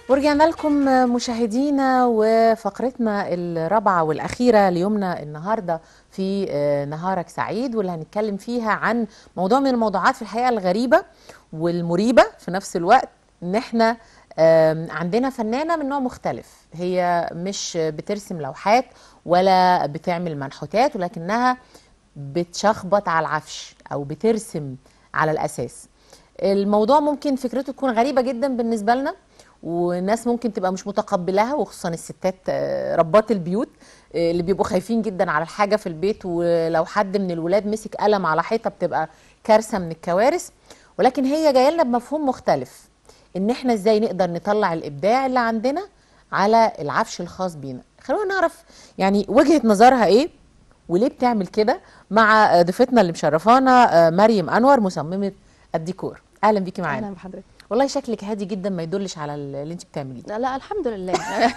ورجعنا لكم مشاهدينا وفقرتنا الرابعة والأخيرة ليومنا النهاردة في نهارك سعيد، واللي هنتكلم فيها عن موضوع من الموضوعات في الحقيقة الغريبة والمريبة في نفس الوقت. إن احنا عندنا فنانة من نوع مختلف، هي مش بترسم لوحات ولا بتعمل منحوتات، ولكنها بتشخبط على العفش أو بترسم على الأساس. الموضوع ممكن فكرته تكون غريبة جدا بالنسبة لنا، والناس ممكن تبقى مش متقبلاها، وخصوصا الستات ربات البيوت اللي بيبقوا خايفين جدا على الحاجة في البيت، ولو حد من الولاد مسك قلم على حيطة بتبقى كارثة من الكوارث. ولكن هي جايه لنا بمفهوم مختلف، ان احنا ازاي نقدر نطلع الابداع اللي عندنا على العفش الخاص بينا. خلونا نعرف يعني وجهة نظرها ايه وليه بتعمل كده مع ضيفتنا اللي مشرفانا مريم انور، مصممة الديكور. اهلا بيكي معانا. اهلا بحضرتك. والله شكلك هادي جدا، ما يدلش على اللي انت بتعمليه. لا الحمد لله.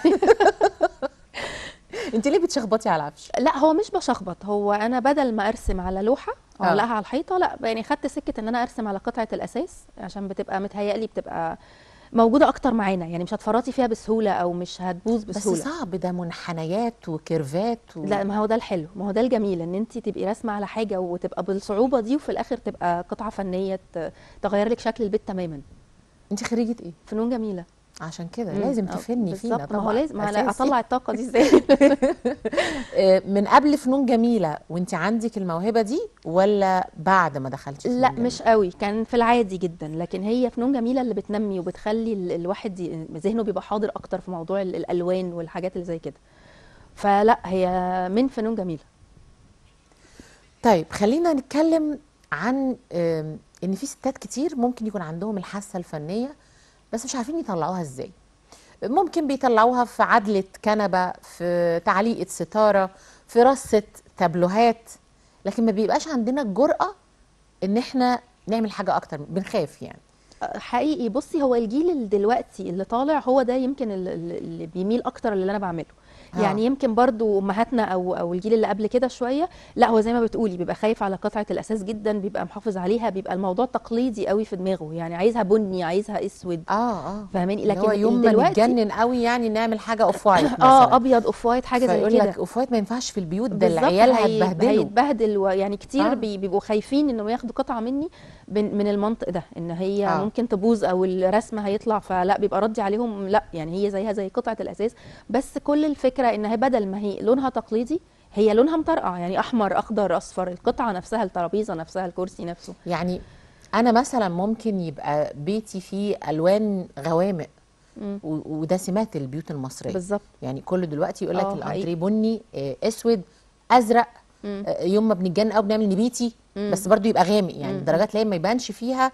انت ليه بتشخبطي على العفش؟ لا هو مش بشخبط، هو انا بدل ما ارسم على لوحه او اعلقها على الحيطه، لا يعني خدت سكه ان انا ارسم على قطعه الاساس، عشان بتبقى متهيألي بتبقى موجوده اكتر معانا، يعني مش هتفرطي فيها بسهوله او مش هتبوظ بسهوله. بس صعب، ده منحنيات وكيرفات لا ما هو ده الحلو، ما هو ده الجميل، ان انت تبقي راسمه على حاجه وتبقى بالصعوبه دي، وفي الاخر تبقى قطعه فنيه تغير لك شكل البيت تماما. انت خريجة ايه؟ فنون جميله. عشان كده لازم تفني فينا بالظبط، طبعا. ما هو لازم، ما اطلع الطاقه دي ازاي؟ من قبل فنون جميله وانت عندك الموهبه دي، ولا بعد ما دخلتي فنون لا جميله؟ مش قوي، كان في العادي جدا، لكن هي فنون جميله اللي بتنمي وبتخلي الواحد ذهنه بيبقى حاضر اكتر في موضوع الالوان والحاجات اللي زي كده. فلا هي من فنون جميله. طيب خلينا نتكلم عن ان في ستات كتير ممكن يكون عندهم الحاسه الفنيه بس مش عارفين يطلعوها ازاي. ممكن بيطلعوها في عدلة كنبة، في تعليقة ستارة، في رصة تابلوهات، لكن ما بيبقاش عندنا الجرأة ان احنا نعمل حاجة اكتر، بنخاف يعني. حقيقي بصي، هو الجيل اللي دلوقتي اللي طالع هو ده يمكن اللي بيميل اكتر اللي انا بعمله. يعني يمكن برضو امهاتنا او الجيل اللي قبل كده شويه، لا هو زي ما بتقولي بيبقى خايف على قطعه الاساس جدا، بيبقى محافظ عليها، بيبقى الموضوع تقليدي قوي في دماغه، يعني عايزها بني، عايزها اسود. فاهماني؟ لكن هو يوم ما نتجنن قوي يعني نعمل حاجه اوف وايت مثلا، ابيض اوف وايت، حاجه زي كده. فيقول لك اوف وايت ما ينفعش في البيوت، ده العيال هيتبهدل. يعني كتير بيبقوا خايفين انه ياخدوا قطعه مني من المنطق ده، ان هي ممكن تبوظ او الرسمه هيطلع، فلا بيبقى ردي عليهم لا، يعني هي زيها زي قطعه الاساس، بس كل الفكره ان هي بدل ما هي لونها تقليدي هي لونها مطرقع، يعني احمر اخضر اصفر، القطعه نفسها، الترابيزه نفسها، الكرسي نفسه. يعني انا مثلا ممكن يبقى بيتي فيه الوان غوامق، وده سمات البيوت المصريه بالظبط. يعني كله دلوقتي يقول لك الانتريه بني، اسود، ازرق. يوم ما بنتجنن او بنعمل نبيتي بس برضو يبقى غامق، يعني درجات لا ما يبانش فيها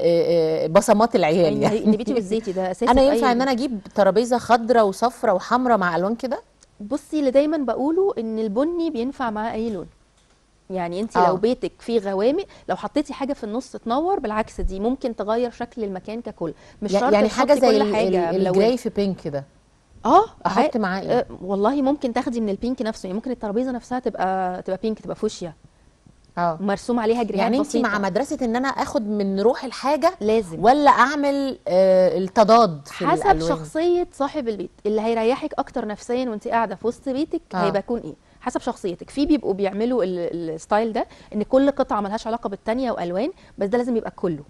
بصمات العيال يعني. النبيتي والزيتي ده اساسي. انا ينفع ان انا اجيب ترابيزه خضراء وصفراء وحمراء مع الوان كده؟ بصي، اللي دايما بقوله ان البني بينفع مع اي لون، يعني انت لو بيتك فيه غوامق، لو حطيتي حاجه في النص تنور، بالعكس دي ممكن تغير شكل المكان ككل، مش شرط يعني حاجه زي كل حاجه الجراي في بينك كده احط معاه ايه؟ والله ممكن تاخدي من البينك نفسه، يعني ممكن الترابيزه نفسها تبقى بينك، تبقى فوشيا مرسوم عليها جريهات يعني بسيطه. انت مع مدرسه ان انا اخد من روح الحاجه لازم، ولا اعمل التضاد في حسب الألوان؟ شخصيه صاحب البيت اللي هيريحك اكتر نفسيا وانت قاعده في وسط بيتك هيبقى يكون ايه، حسب شخصيتك. في بيبقوا بيعملوا الستايل ده، ان كل قطعه ملهاش علاقه بالثانيه والوان، بس ده لازم يبقى كله.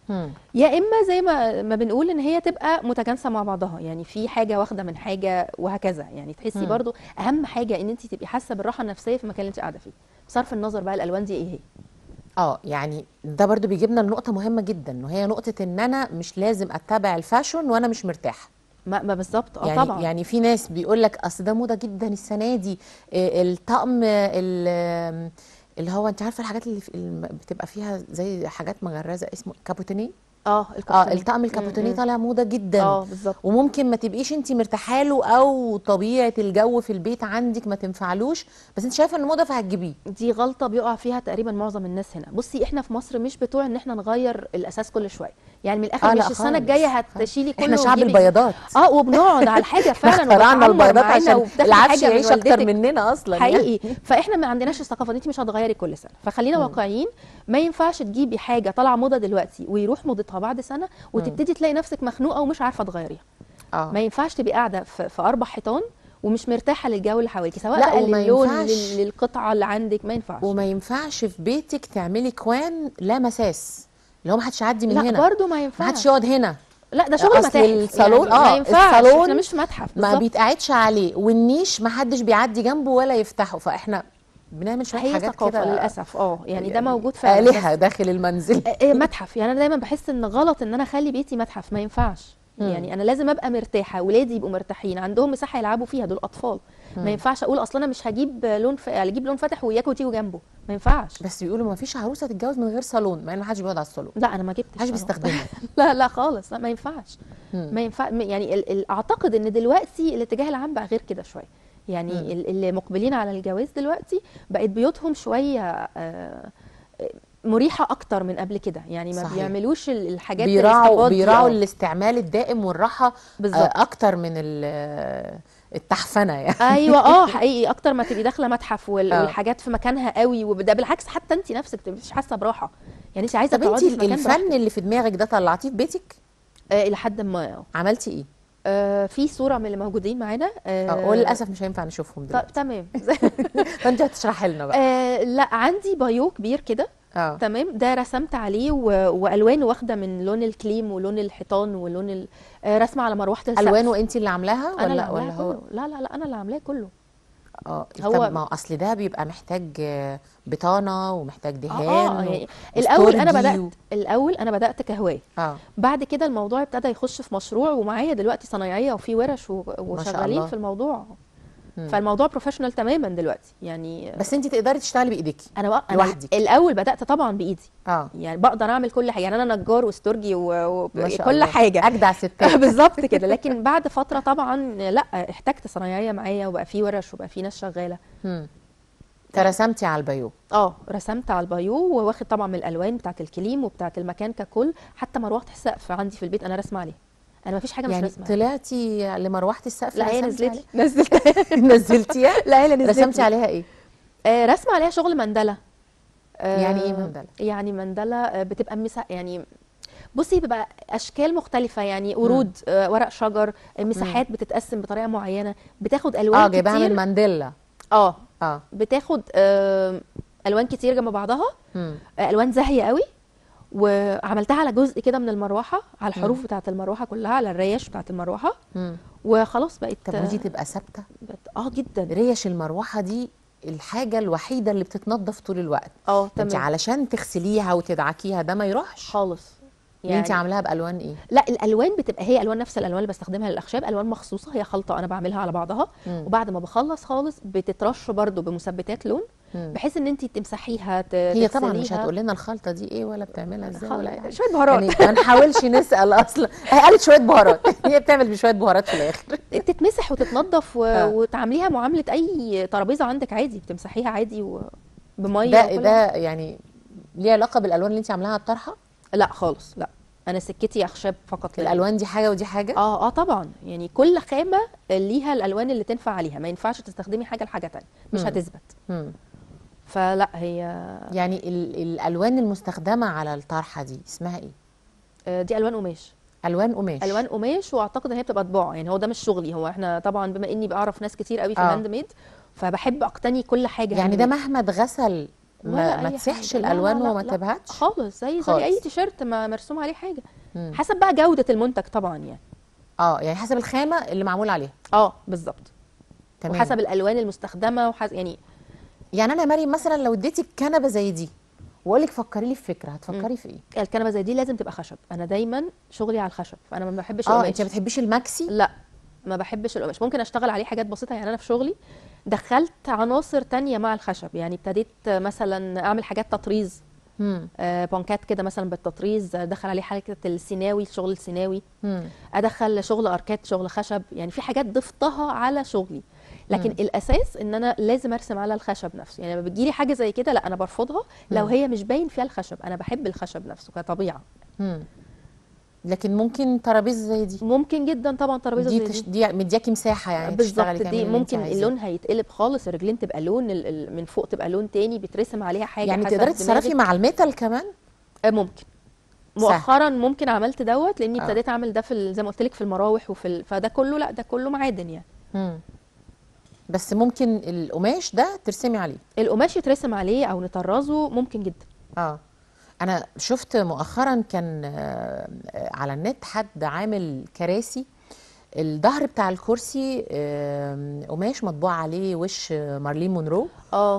يا اما زي ما بنقول ان هي تبقى متجانسه مع بعضها، يعني في حاجه واخده من حاجه وهكذا، يعني تحسي برضو اهم حاجه ان انت تبقي حاسه بالراحه النفسيه في المكان اللي انت قاعده فيه، بصرف النظر بقى الالوان دي ايه هي. يعني ده برضو بيجيبنا لنقطه مهمه جدا، وهي نقطه ان انا مش لازم اتبع الفاشون وانا مش مرتاحه. ما بالظبط. يعني طبعا، يعني في ناس بيقول لك اصل ده موضه جدا السنه دي، الطقم اللي هو انت عارفه الحاجات اللي بتبقى فيها زي حاجات مغرزه اسمه كابوتينيه. الطقم الكابوتينيه طالع موضه جدا. بالظبط. وممكن ما تبقيش انت مرتاحه له، او طبيعه الجو في البيت عندك ما تنفعلوش، بس انت شايفه ان موضه فهتجيبيه. دي غلطه بيقع فيها تقريبا معظم الناس هنا. بصي احنا في مصر مش بتوع ان احنا نغير الاساس كل شويه، يعني من الاخر مش السنه الجايه هتشيلي كله. احنا شعب البياضات. وبنقعد على الحاجه فعلا اخترعنا البياضات عشان العفش حاجه يعيش اكتر مننا اصلا حقيقي يعني. فاحنا ما عندناش الثقافه دي، انت مش هتغيري كل سنه، فخلينا واقعيين. ما ينفعش تجيبي حاجه طالعه موضه دلوقتي ويروح موضتها بعد سنه وتبتدي تلاقي نفسك مخنوقه ومش عارفه تغيريها. ما ينفعش تبقي قاعده في 4 حيطان ومش مرتاحه للجو اللي حواليكي، سواء لا، بقى وما للون ينفعش. للقطعه اللي عندك، ما ينفعش. وما ينفعش في بيتك تعملي كوان لا مساس، اللي هو ما حدش يعدي من لا هنا، برضو ما ما ينفعش. حدش يقعد هنا. لا ده شغل اصل متاحف الصالون يعني ما ينفعش، الصالون احنا مش في متحف ما بالظبط. بيتقعدش عليه، والنيش ما حدش بيعدي جنبه ولا يفتحه، فاحنا بنعمل شويه هي حاجات ثقافه كده للاسف، يعني ده موجود فعلا. آلهة داخل المنزل. متحف، يعني انا دايما بحس ان غلط ان انا اخلي بيتي متحف، ما ينفعش. يعني انا لازم ابقى مرتاحه، ولادي يبقوا مرتاحين، عندهم مساحه يلعبوا فيها، دول اطفال. ما ينفعش اقول اصلا انا مش هجيب اجيب لون فاتح وياكوا وتيجوا جنبه، ما ينفعش. بس بيقولوا ما فيش عروسه تتجوز من غير صالون، مع ان ما حدش بيقعد على الصالون، لا انا ما جبتش ما حدش بيستخدمه. لا لا خالص، لا ما ينفعش. ما ينفع يعني اعتقد ان دلوقتي الاتجاه العام بقى غير كده شويه. يعني اللي مقبلين على الجواز دلوقتي بقت بيوتهم شويه مريحه اكتر من قبل كده، يعني ما صحيح. بيعملوش الحاجات بيراعوا الاستعمال الدائم والراحه بالظبط. اكتر من التحفنه يعني. ايوه حقيقي، اكتر ما تبقي داخله متحف والحاجات في مكانها قوي، وده بالعكس حتى انت نفسك مش حاسه براحه، يعني انت عايزه طب انت تقعدي في مكان الفن براحتك. اللي في دماغك ده طلعتيه في بيتك؟ الى حد ما. عملتي ايه؟ في صوره من اللي موجودين معانا. وللاسف مش هينفع نشوفهم دلوقتي. تمام. فانت هتشرحي لنا بقى. لا عندي بايو كبير كده. تمام، ده رسمت عليه والوانه واخده من لون الكليم ولون الحيطان ولون رسمه على مروحه السقف. الوانه انت اللي عاملاها ولا اللي ولا هو؟ لا لا لا انا اللي عاملاه كله. طب ما هو اصل ده بيبقى محتاج بطانه ومحتاج دهان يعني الاول انا بدات كهوايه. بعد كده الموضوع ابتدى يخش في مشروع، ومعايا دلوقتي صنايعيه وفي ورش وشغالين في الموضوع. فالموضوع بروفيشنال تماما دلوقتي يعني. بس انت تقدري تشتغلي بايديكي انا لوحدك؟ الاول بدات طبعا بايدي. يعني بقدر اعمل كل حاجه، يعني انا نجار واسترجي وكل حاجه، اجدع ستات. بالظبط كده. لكن بعد فتره طبعا لا احتجت صنايعيه معايا، وبقى في ورش وبقى في ناس شغاله. رسمتي على البايو؟ رسمت على البايو، وواخد طبعا من الالوان بتاعه الكليم وبتاعه المكان ككل. حتى مروحه السقف عندي في البيت انا رسمه عليها، انا ما فيش حاجه يعني مش رسمها. طلعتي لمروحه السقف؟ لا هي نزلتيها. نزلتيها؟ لا هي نزلت. رسمتي عليها ايه؟ رسمه عليها شغل مندله. يعني ايه مندله؟ يعني مندله بتبقى يعني بصي بيبقى اشكال مختلفه، يعني ورود، ورق شجر، مساحات بتتقسم بطريقه معينه، بتاخد الوان كتير. جايباها من مانديلا. بتاخد الوان كتير جنب بعضها، الوان زاهيه قوي، وعملتها على جزء كده من المروحه، على الحروف بتاعه المروحه كلها، على الريش بتاعه المروحه. وخلاص بقت. طب ودي تبقى ثابته؟ جدا. ريش المروحه دي الحاجه الوحيده اللي بتتنضف طول الوقت. تمام. انت علشان تغسليها وتدعكيها ده ما يروحش خالص. يعني انت عاملاها بالوان ايه؟ لا الالوان بتبقى هي الوان، نفس الالوان اللي بستخدمها للاخشاب، الوان مخصوصه، هي خلطه انا بعملها على بعضها. وبعد ما بخلص خالص بتترش برده بمثبتات لون، بحيث ان انت تمسحيها هي طبعا مش هتقول لنا الخلطه دي ايه ولا بتعملها ازاي ولا يعني شويه بهارات يعني ما نحاولش نسال اصلا. هي قالت شويه بهارات. هي بتعمل بشويه بهارات في الاخر. تتمسح وتتنضف وتعامليها معامله اي ترابيزه عندك عادي، بتمسحيها عادي بميه. ده يعني ليه علاقه بالالوان اللي انت عاملاها على الطرحه؟ لا خالص، لا انا سكتي اخشاب فقط. الالوان دي حاجه ودي حاجه؟ طبعا، يعني كل خامه ليها الالوان اللي تنفع عليها، ما ينفعش تستخدمي حاجه لحاجه ثانيه، مش هتثبت. فلا هي يعني الالوان المستخدمه على الطرحه دي اسمها ايه؟ دي الوان قماش. الوان قماش، واعتقد ان هي بتبقى طباعه، يعني هو ده مش شغلي، هو احنا طبعا بما اني بعرف ناس كتير قوي في الهاند ميد، فبحب اقتني كل حاجه. يعني ده مهما اتغسل ما تسيحش الالوان وما تبهتش خالص، زي اي تيشيرت مرسوم عليه حاجه. حسب بقى جوده المنتج طبعا يعني. يعني حسب الخامه اللي معمول عليها. بالظبط. وحسب الالوان المستخدمه يعني انا يا مريم مثلا لو اديتك كنبه زي دي واقول لك فكري لي في فكره، هتفكري في ايه؟ الكنبه زي دي لازم تبقى خشب، انا دايما شغلي على الخشب، فانا ما بحبش القماش. انت ما بتحبيش الماكسي؟ لا ما بحبش القماش، ممكن اشتغل عليه حاجات بسيطه، يعني انا في شغلي دخلت عناصر تانية مع الخشب، يعني ابتديت مثلا اعمل حاجات تطريز، بونكات كده مثلا بالتطريز، ادخل عليه حاجه السيناوي، الشغل السيناوي، ادخل شغل اركات، شغل خشب، يعني في حاجات ضفتها على شغلي. لكن الاساس ان انا لازم ارسم على الخشب نفسه، يعني لما بتجيلي حاجه زي كده لا انا برفضها لو هي مش باين فيها الخشب، انا بحب الخشب نفسه كطبيعه. لكن ممكن ترابيزه زي دي؟ ممكن جدا طبعا، ترابيزه زي دي مدياكي مساحه يعني بالظبط. دي ممكن اللون هيتقلب خالص، الرجلين تبقى لون، من فوق تبقى لون تاني، بيترسم عليها حاجه. يعني تقدري تتصرفي مع الميتال كمان؟ ممكن مؤخرا ممكن عملت دوت لاني آه. ابتديت اعمل ده في زي ما قلت لك في المراوح فده كله، لا ده كله معادن يعني. بس ممكن القماش ده ترسمي عليه؟ القماش يترسم عليه او نطرزه ممكن جدا. انا شفت مؤخرا كان على النت حد عامل كراسي، الظهر بتاع الكرسي قماش مطبوع عليه وش مارلين مونرو،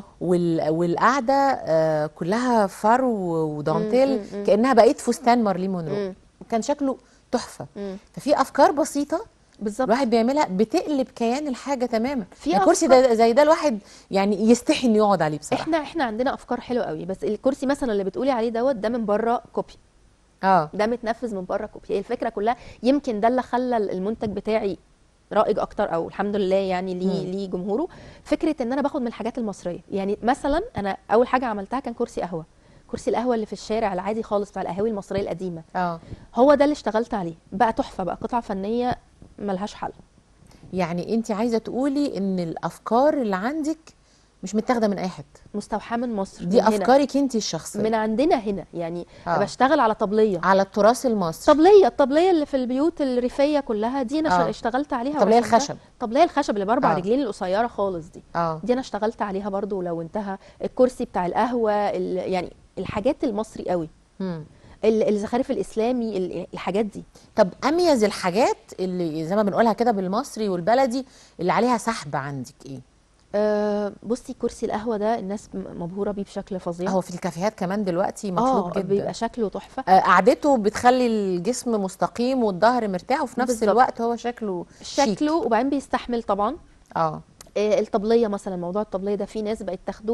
والقعده كلها فرو ودانتيل كانها بقيت فستان مارلين مونرو، كان شكله تحفه. ففي افكار بسيطه بالظبط الواحد بيعملها بتقلب كيان الحاجه تماما. يعني كرسي ده زي ده الواحد يعني يستحي انه يقعد عليه بصراحه. احنا عندنا افكار حلوه قوي، بس الكرسي مثلا اللي بتقولي عليه دوت ده من بره كوبي. ده متنفذ من بره كوبي. هي الفكره كلها يمكن ده اللي خلى المنتج بتاعي رائج اكتر، او الحمد لله يعني ليه جمهوره. فكره ان انا باخد من الحاجات المصريه. يعني مثلا انا اول حاجه عملتها كان كرسي قهوه، كرسي القهوه اللي في الشارع العادي خالص بتاع القهاوي المصريه القديمه. هو ده اللي اشتغلت عليه، بقى تحفه، بقى قطعه فنيه ملهاش حل. يعني انت عايزه تقولي ان الافكار اللي عندك مش متاخده من اي حته، مستوحاه من مصر، دي من افكارك انت الشخصيه من عندنا هنا يعني. بشتغل على طبليه، على التراث المصري. الطبليه اللي في البيوت الريفيه كلها دي انا اشتغلت عليها. الطبليه الخشب، الطبليه الخشب اللي باربع رجلين القصيره خالص دي. دي انا اشتغلت عليها برضو ولونتها. الكرسي بتاع القهوه يعني الحاجات المصري قوي. الزخارف الاسلامي، الحاجات دي. طب اميز الحاجات اللي زي ما بنقولها كده بالمصري والبلدي اللي عليها سحب عندك ايه؟ بصي كرسي القهوه ده الناس مبهوره بيه بشكل فظيع. هو في الكافيهات كمان دلوقتي مطلوب جدا، بيبقى شكله تحفه. قعدته بتخلي الجسم مستقيم والظهر مرتاح، وفي نفس الوقت هو شكله شيك. وبعدين بيستحمل طبعا. الطبليه مثلا، موضوع الطبليه ده في ناس بقت تاخده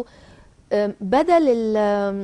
بدل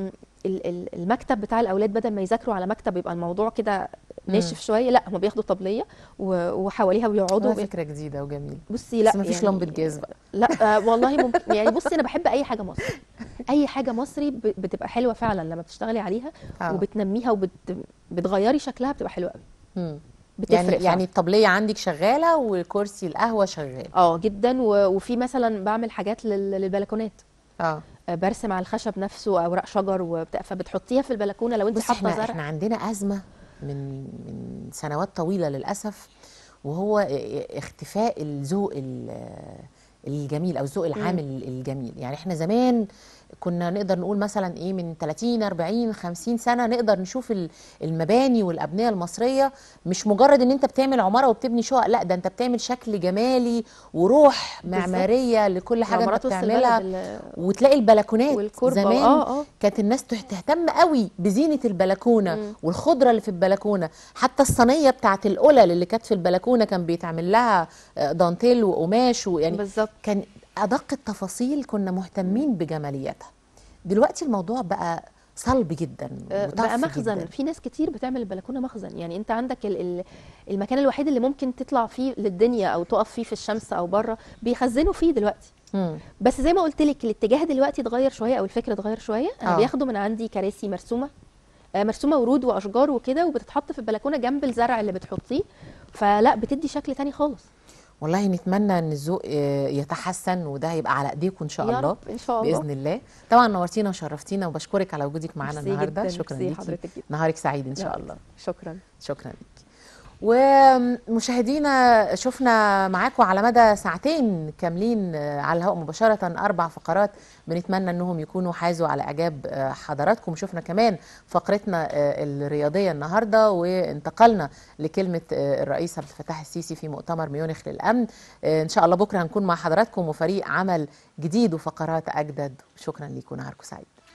المكتب بتاع الاولاد، بدل ما يذاكروا على مكتب يبقى الموضوع كده ناشف شويه، لا هم بياخدوا طبليه وحواليها بيقعدوا. فكره جديده وجميله. بصي لا بس مفيش لمبه جاز بقى. لا والله ممكن. يعني بصي انا بحب اي حاجه مصري، اي حاجه مصري بتبقى حلوه فعلا لما بتشتغلي عليها وبتنميها وبتغيري شكلها، بتبقى حلوه قوي. بتفرق يعني الطبليه عندك شغاله وكرسي القهوه شغال. جدا. وفي مثلا بعمل حاجات للبلكونات. برسم على الخشب نفسه اوراق شجر فبتحطيها في البلكونه لو انت حاطه زرع. احنا عندنا ازمه من سنوات طويله للاسف، وهو اختفاء الذوق الجميل او الذوق العام الجميل. يعني احنا زمان كنا نقدر نقول مثلا ايه من 30 40 50 سنه نقدر نشوف المباني والابنيه المصريه مش مجرد ان انت بتعمل عماره وبتبني شقق، لا ده انت بتعمل شكل جمالي وروح معماريه لكل حاجه انت بتعملها. وتلاقي البلكونات زمان كانت الناس تهتم قوي بزينه البلكونه والخضره اللي في البلكونه، حتى الصينيه بتاعت القلل اللي كانت في البلكونه كان بيتعمل لها دانتيل وقماش، ويعني كان ادق التفاصيل كنا مهتمين بجماليتها. دلوقتي الموضوع بقى صلب جدا، بقى مخزن جداً. في ناس كتير بتعمل البلكونه مخزن. يعني انت عندك المكان الوحيد اللي ممكن تطلع فيه للدنيا او تقف فيه في الشمس او بره بيخزنوا فيه دلوقتي. بس زي ما قلت لك الاتجاه دلوقتي اتغير شويه او الفكر اتغير شويه. انا بياخدوا من عندي كراسي مرسومه ورود واشجار وكده، وبتتحط في البلكونه جنب الزرع اللي بتحطيه، فلا بتدي شكل تاني خالص. والله نتمنى ان الذوق يتحسن، وده هيبقى على ايديكم ان شاء الله. يا رب ان شاء الله باذن الله. طبعا نورتينا وشرفتينا، وبشكرك على وجودك معانا النهارده. شكرا ليكي، نهارك سعيد ان شاء الله. شكرا ليكي. ومشاهدينا شفنا معاكم على مدى ساعتين كاملين على الهواء مباشرة 4 فقرات بنتمنى انهم يكونوا حازوا على اعجاب حضراتكم. شفنا كمان فقرتنا الرياضية النهاردة، وانتقلنا لكلمة الرئيس عبد الفتاح السيسي في مؤتمر ميونخ للأمن. ان شاء الله بكرة هنكون مع حضراتكم وفريق عمل جديد وفقرات أجدد. شكرا لكم، نهاركم سعيد.